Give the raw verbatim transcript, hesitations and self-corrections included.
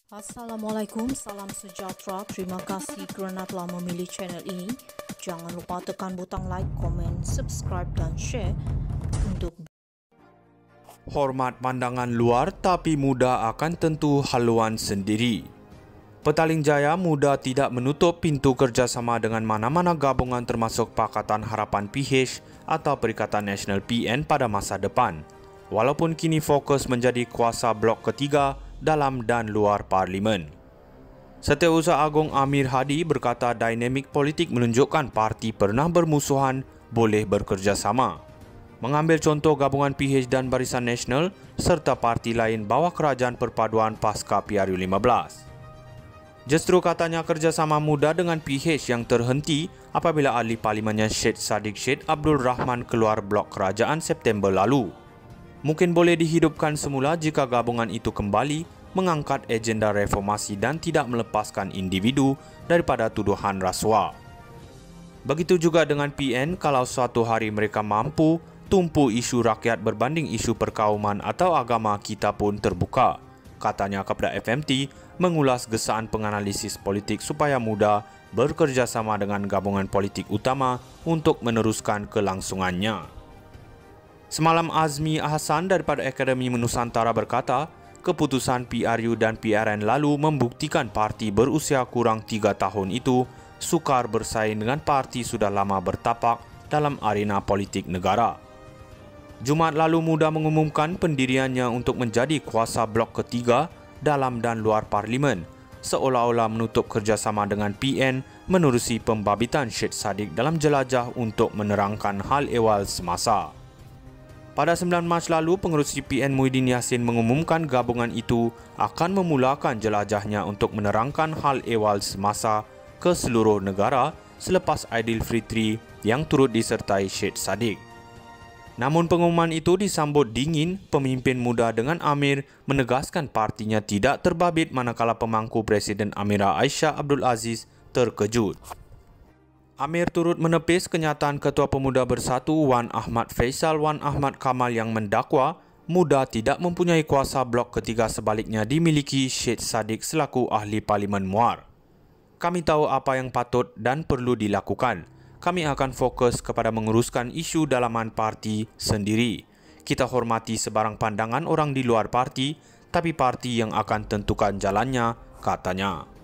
Assalamualaikum, salam sejahtera. Terima kasih kerana telah memilih channel ini. Jangan lupa tekan butang like, komen, subscribe dan share untuk hormat pandangan luar tapi muda akan tentu haluan sendiri. Petaling Jaya muda tidak menutup pintu kerjasama dengan mana-mana gabungan termasuk Pakatan Harapan P H atau Perikatan Nasional P N pada masa depan. Walaupun kini fokus menjadi kuasa blok ketiga dalam dan luar parlimen. Setiausaha Agong Amir Hadi berkata dinamik politik menunjukkan parti pernah bermusuhan boleh bekerjasama. Mengambil contoh gabungan P H dan Barisan Nasional serta parti lain bawah kerajaan perpaduan pasca P R U lima belas. Justru katanya kerjasama muda dengan P H yang terhenti apabila ahli parlimennya Syed Saddiq Syed Abdul Rahman keluar blok kerajaan September lalu. Mungkin boleh dihidupkan semula jika gabungan itu kembali mengangkat agenda reformasi dan tidak melepaskan individu daripada tuduhan rasuah. Begitu juga dengan P N kalau suatu hari mereka mampu tumpu isu rakyat berbanding isu perkauman atau agama, kita pun terbuka, katanya kepada F M T mengulas gesaan penganalisis politik supaya muda bekerjasama dengan gabungan politik utama untuk meneruskan kelangsungannya. Semalam Azmi Ahsan daripada Akademi Nusantara berkata, keputusan P R U dan P R N lalu membuktikan parti berusia kurang tiga tahun itu sukar bersaing dengan parti sudah lama bertapak dalam arena politik negara. Jumaat lalu muda mengumumkan pendiriannya untuk menjadi kuasa blok ketiga dalam dan luar parlimen, seolah-olah menutup kerjasama dengan P N menerusi pembabitan Syed Saddiq dalam jelajah untuk menerangkan hal ehwal semasa. Pada sembilan Mac lalu, pengerusi P N Muhyiddin Yassin mengumumkan gabungan itu akan memulakan jelajahnya untuk menerangkan hal ehwal semasa ke seluruh negara selepas Aidilfitri yang turut disertai Syed Saddiq. Namun pengumuman itu disambut dingin. Pemimpin muda dengan Amir menegaskan partinya tidak terbabit manakala pemangku Presiden Amira Aisyah Abdul Aziz terkejut. Amir turut menepis kenyataan Ketua Pemuda Bersatu Wan Ahmad Faisal Wan Ahmad Kamal yang mendakwa muda tidak mempunyai kuasa blok ketiga, sebaliknya dimiliki Syed Saddiq selaku ahli Parlimen Muar. Kami tahu apa yang patut dan perlu dilakukan. Kami akan fokus kepada menguruskan isu dalaman parti sendiri. Kita hormati sebarang pandangan orang di luar parti, tapi parti yang akan tentukan jalannya, katanya.